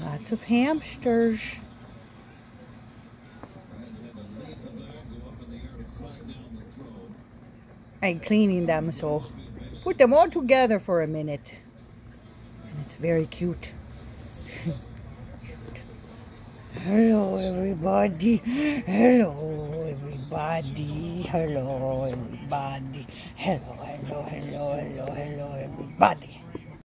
Lots of hamsters. I'm cleaning them, so put them all together for a minute. And it's very cute. Hello everybody. Hello everybody. Hello everybody. Hello everybody.